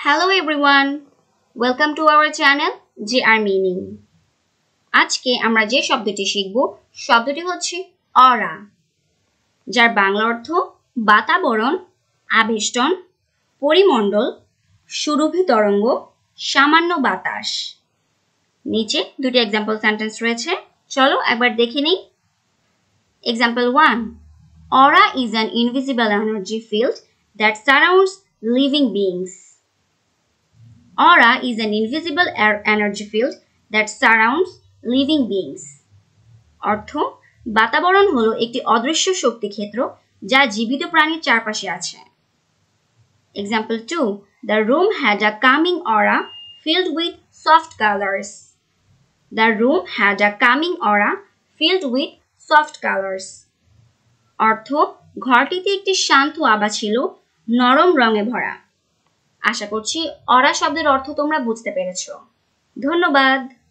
Hello everyone, welcome to our channel JR Meaning. আজকে আমরা যে শব্দটি শিখব শব্দটি হচ্ছে অরা, যার বাংলা অর্থ বাতাবরণ, আবেষ্টন, পরিমণ্ডল, সুরভি তরঙ্গ, সামান্য বাতাস। নিচে দুটি এক্সাম্পল সেন্টেন্স রয়েছে, চলো একবার দেখে নিই। Example 1. Aura is an invisible energy field that surrounds living beings. Aura is an invisible energy field that surrounds living beings. অর্থ, বাতাবরণ হলো একটি অদৃশ্য শক্তি ক্ষেত্র যা জীবিত প্রাণীর চারপাশে আছে। Example 2. The room had a calming aura filled with soft colors. The room had a calming aura filled with soft colors. অর্থ, ঘরটিতে একটি শান্ত আভা ছিল, নরম রঙে ভরা। আশা করছি অরা শব্দের অর্থ তোমরা বুঝতে পেরেছো। ধন্যবাদ।